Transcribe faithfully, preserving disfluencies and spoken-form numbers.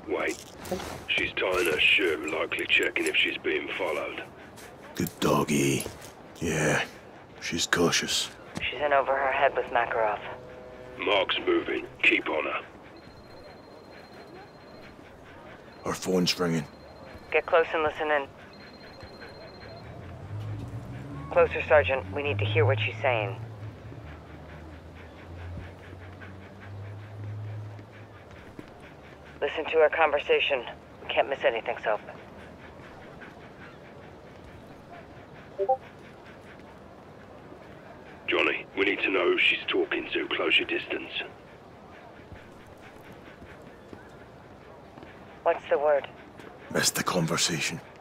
Wait. She's tying her shirt, likely checking if she's being followed. Good doggy. Yeah, she's cautious. She's in over her head with Makarov. Mark's moving. Keep on her. Her phone's ringing. Get close and listen in. Closer, Sergeant. We need to hear what she's saying. Listen to our conversation. We can't miss anything, Soap. Johnny, we need to know who she's talking to. Close your distance. What's the word? Missed the conversation.